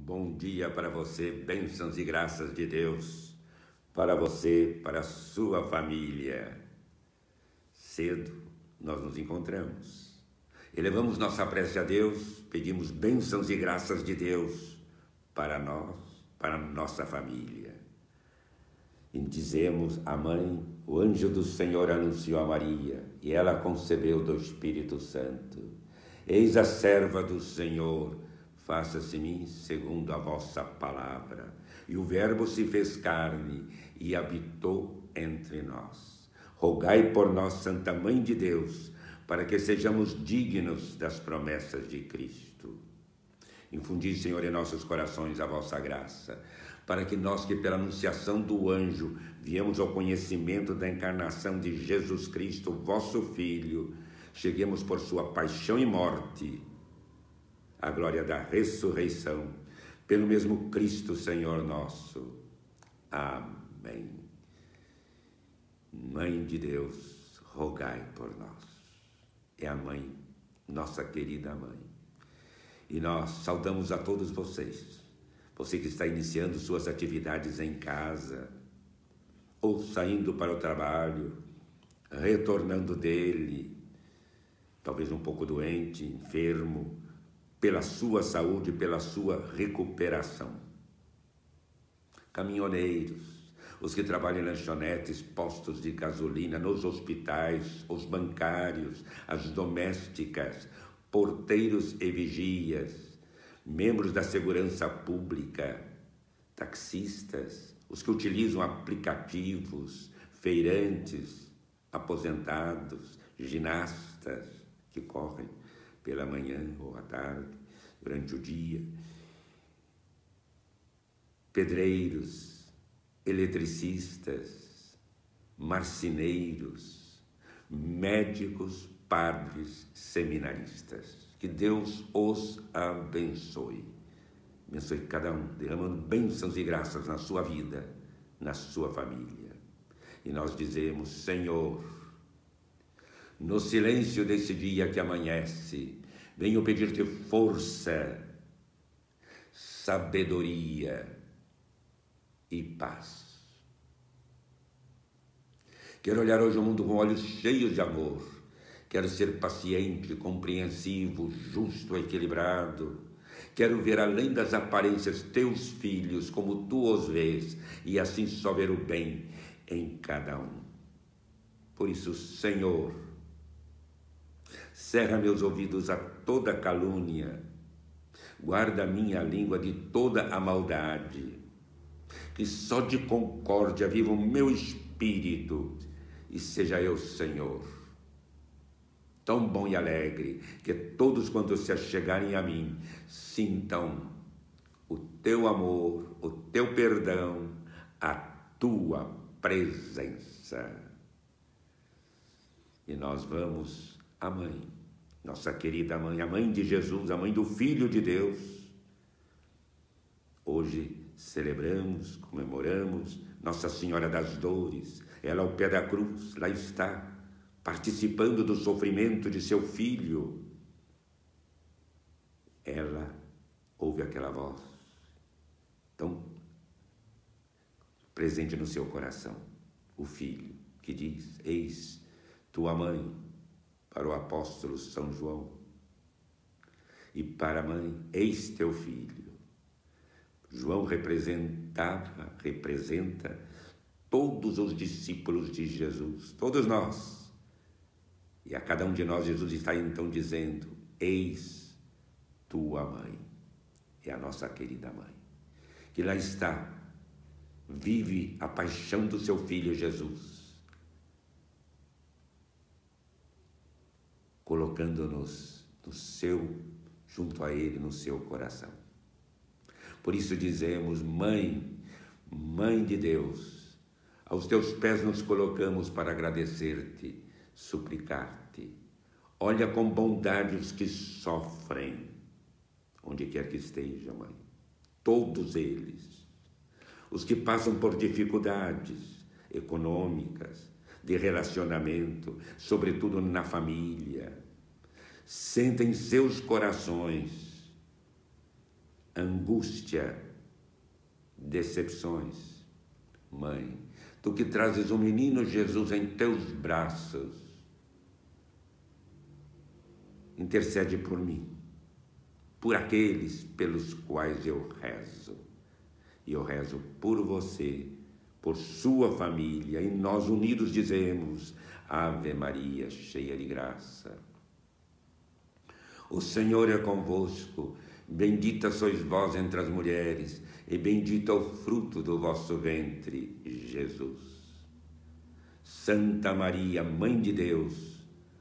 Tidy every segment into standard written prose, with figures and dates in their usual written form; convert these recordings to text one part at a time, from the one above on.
Bom dia para você, bênçãos e graças de Deus, para você, para a sua família. Cedo nós nos encontramos, elevamos nossa prece a Deus, pedimos bênçãos e graças de Deus para nós, para nossa família. E dizemos a mãe: o anjo do Senhor anunciou a Maria, e ela concebeu do Espírito Santo. Eis a serva do Senhor, faça-se em mim segundo a vossa palavra. E o Verbo se fez carne e habitou entre nós. Rogai por nós, Santa Mãe de Deus, para que sejamos dignos das promessas de Cristo. Infundi, Senhor, em nossos corações a vossa graça, para que nós que pela anunciação do anjo viemos ao conhecimento da encarnação de Jesus Cristo, vosso Filho, cheguemos por sua paixão e morte à glória da ressurreição, pelo mesmo Cristo Senhor nosso. Amém. Mãe de Deus, rogai por nós. É a mãe, nossa querida mãe. E nós saudamos a todos vocês. Você que está iniciando suas atividades em casa, ou saindo para o trabalho, retornando dele, talvez um pouco doente, enfermo, pela sua saúde, pela sua recuperação. Caminhoneiros, os que trabalham em lanchonetes, postos de gasolina, nos hospitais, os bancários, as domésticas, porteiros e vigias, membros da segurança pública, taxistas, os que utilizam aplicativos, feirantes, aposentados, ginastas que correm pela manhã ou à tarde, durante o dia, pedreiros, eletricistas, marceneiros, médicos, padres, seminaristas. Que Deus os abençoe. Abençoe cada um, derramando bênçãos e graças na sua vida, na sua família. E nós dizemos: Senhor, no silêncio desse dia que amanhece, venho pedir-te força, sabedoria e paz. Quero olhar hoje o mundo com olhos cheios de amor. Quero ser paciente, compreensivo, justo, equilibrado. Quero ver além das aparências teus filhos como tu os vês, e assim só ver o bem em cada um. Por isso, Senhor, cerra meus ouvidos a toda calúnia, guarda minha língua de toda a maldade, que só de concórdia viva o meu espírito, e seja eu, Senhor, tão bom e alegre, que todos quando se achegarem a mim, sintam o teu amor, o teu perdão, a tua presença. E nós vamos à mãe, nossa querida mãe, a mãe de Jesus, a mãe do Filho de Deus. Hoje celebramos, comemoramos Nossa Senhora das Dores. Ela ao pé da cruz, lá está, participando do sofrimento de seu filho. Ela ouve aquela voz tão presente no seu coração, o filho que diz: eis tua mãe, para o apóstolo São João, e para a mãe: eis teu filho. João representa todos os discípulos de Jesus, todos nós. E a cada um de nós Jesus está então dizendo: eis tua mãe. É a nossa querida mãe, que lá está, vive a paixão do seu filho Jesus, colocando-nos junto a ele, no seu coração. Por isso dizemos: mãe, mãe de Deus, aos teus pés nos colocamos para agradecer-te, suplicar-te. Olha com bondade os que sofrem, onde quer que estejam, mãe, todos eles, os que passam por dificuldades econômicas, de relacionamento, sobretudo na família. Senta em seus corações angústia, decepções. Mãe, tu que trazes o menino Jesus em teus braços, intercede por mim, por aqueles pelos quais eu rezo. E eu rezo por você, por sua família, e nós unidos dizemos: Ave Maria, cheia de graça. O Senhor é convosco, bendita sois vós entre as mulheres, e bendito é o fruto do vosso ventre, Jesus. Santa Maria, Mãe de Deus,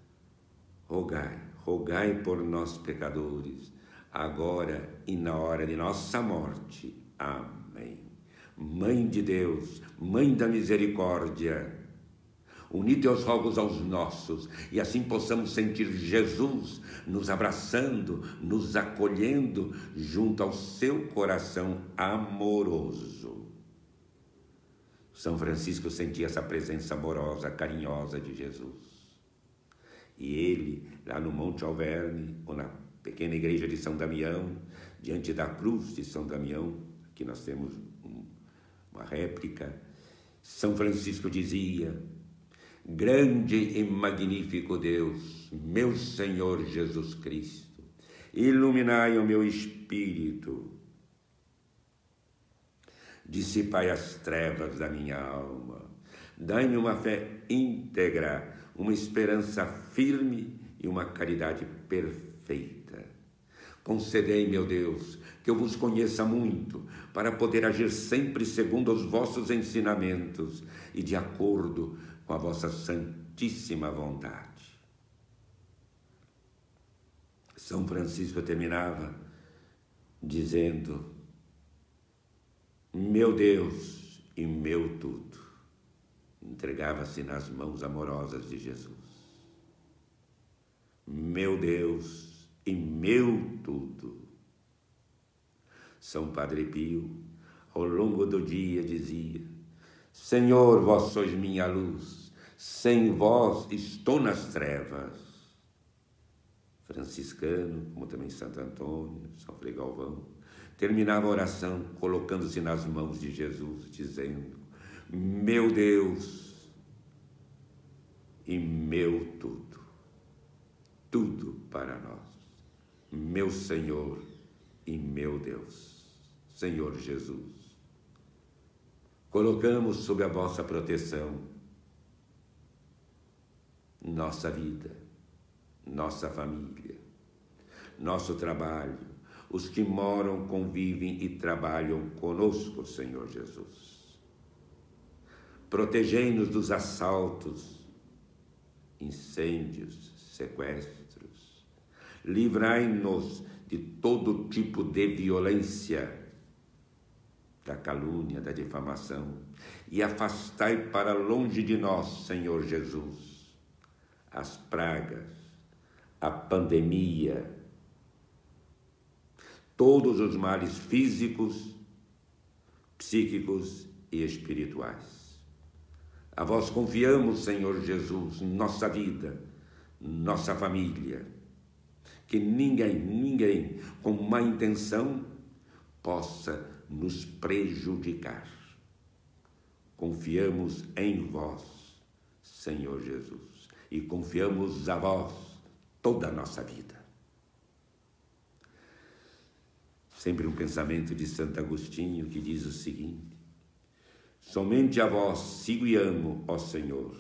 rogai por nós pecadores, agora e na hora de nossa morte. Amém. Mãe de Deus, Mãe da misericórdia, uni teus rogos aos nossos, e assim possamos sentir Jesus nos abraçando, nos acolhendo junto ao seu coração amoroso. São Francisco sentia essa presença amorosa, carinhosa de Jesus. E ele, lá no Monte Alverne, ou na pequena igreja de São Damião, diante da cruz de São Damião, aqui nós temos uma réplica, São Francisco dizia: grande e magnífico Deus, meu Senhor Jesus Cristo, iluminai o meu espírito, dissipai as trevas da minha alma, dai-me uma fé íntegra, uma esperança firme e uma caridade perfeita. Concedei, meu Deus, que eu vos conheça muito, para poder agir sempre segundo os vossos ensinamentos e de acordo com a vossa santíssima vontade. São Francisco terminava dizendo: meu Deus e meu tudo. Entregava-se nas mãos amorosas de Jesus. Meu Deus e meu tudo. São Padre Pio, ao longo do dia, dizia: Senhor, vós sois minha luz, sem vós estou nas trevas. Franciscano, como também Santo Antônio, São Frei Galvão, terminava a oração colocando-se nas mãos de Jesus, dizendo: meu Deus e meu tudo, tudo para nós, meu Senhor e meu Deus. Senhor Jesus, colocamos sob a vossa proteção nossa vida, nossa família, nosso trabalho, os que moram, convivem e trabalham conosco, Senhor Jesus. Protegei-nos dos assaltos, incêndios, sequestros. Livrai-nos de todo tipo de violência, da calúnia, da difamação, e afastai para longe de nós, Senhor Jesus, as pragas, a pandemia, todos os males físicos, psíquicos e espirituais. A vós confiamos, Senhor Jesus, nossa vida, nossa família, que ninguém com má intenção possa nos prejudicar. Confiamos em vós, Senhor Jesus, e confiamos a vós toda a nossa vida. Sempre um pensamento de Santo Agostinho que diz o seguinte: somente a vós sigo e amo, ó Senhor.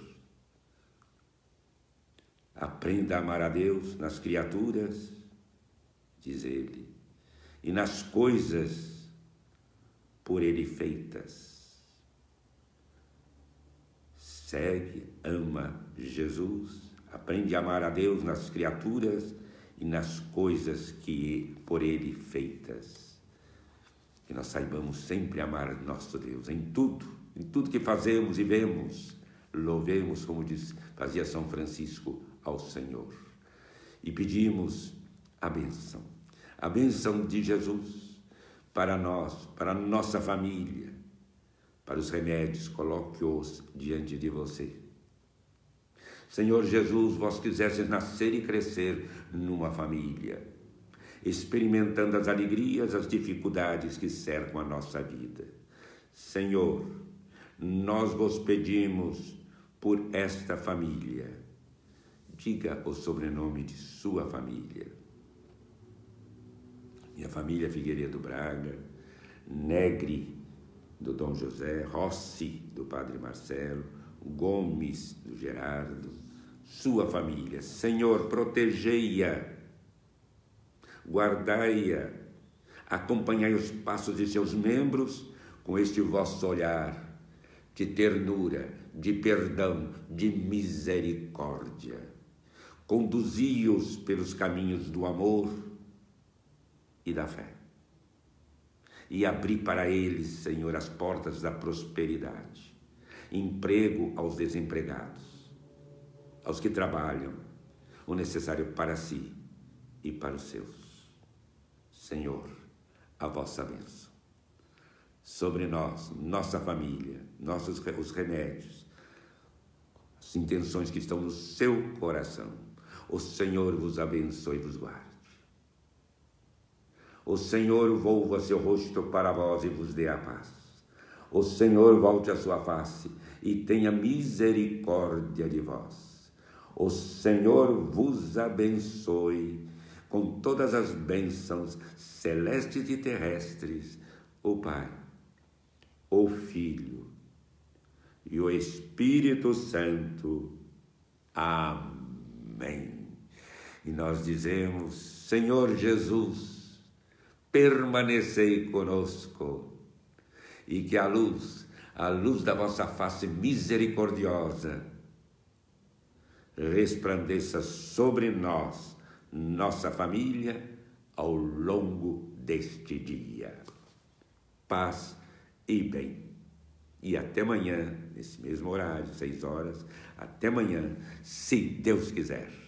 Aprenda a amar a Deus nas criaturas, diz ele, e nas coisas por ele feitas. Segue, ama Jesus, aprende a amar a Deus nas criaturas e nas coisas que por ele feitas. Que nós saibamos sempre amar nosso Deus em tudo que fazemos e vemos. Louvemos, como fazia São Francisco, ao Senhor. E pedimos a bênção de Jesus para nós, para a nossa família, para os remédios, coloque-os diante de você. Senhor Jesus, vós quisestes nascer e crescer numa família, experimentando as alegrias, as dificuldades que cercam a nossa vida. Senhor, nós vos pedimos por esta família. Diga o sobrenome de sua família. Minha família Figueiredo Braga, Negri, do Dom José, Rossi, do Padre Marcelo, Gomes, do Gerardo, sua família. Senhor, protegei-a, guardai-a, acompanhai os passos de seus membros com este vosso olhar de ternura, de perdão, de misericórdia. Conduzi-os pelos caminhos do amor e da fé. E abri para eles, Senhor, as portas da prosperidade, emprego aos desempregados, aos que trabalham, o necessário para si e para os seus. Senhor, a vossa bênção sobre nós, nossa família, os remédios, as intenções que estão no seu coração. O Senhor vos abençoe e vos guarde. O Senhor volva seu rosto para vós e vos dê a paz. O Senhor volte a sua face e tenha misericórdia de vós. O Senhor vos abençoe com todas as bênçãos celestes e terrestres, o Pai, o Filho e o Espírito Santo. Amém. E nós dizemos: Senhor Jesus, permanecei conosco, e que a luz da vossa face misericordiosa, resplandeça sobre nós, nossa família, ao longo deste dia. Paz e bem. E até amanhã, nesse mesmo horário, 6 horas, até amanhã, se Deus quiser.